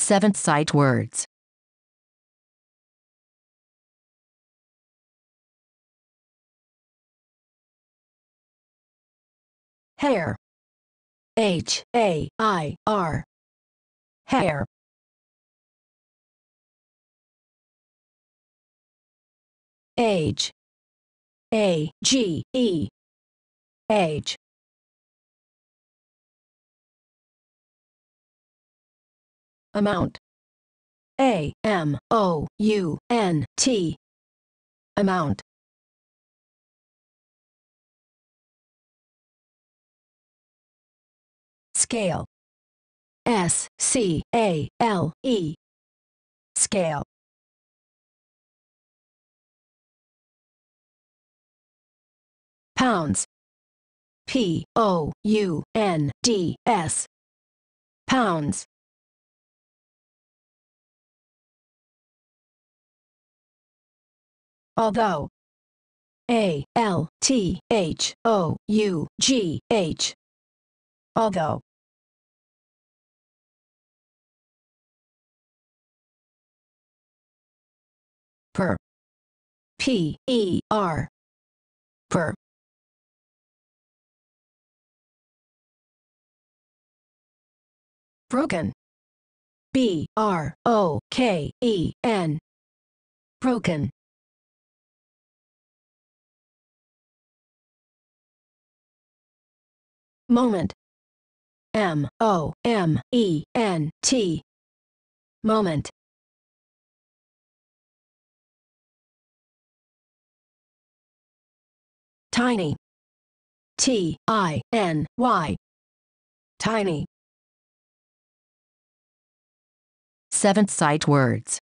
Seventh sight words. Hair. H-A-I-R. Hair. Age. A-G-E. Age. Amount. A-M-O-U-N-T. Amount. Scale. S-C-A-L-E. Scale. Pounds. P-O-U-N-D-S. Pounds. Although. A-L-T-H-O-U-G-H. Although. Per. P-E-R. Per. Broken. B-R-O-K-E-N. Broken. Moment. M-O-M-E-N-T. Moment. Tiny. T-I-N-Y. Tiny. Seventh sight words.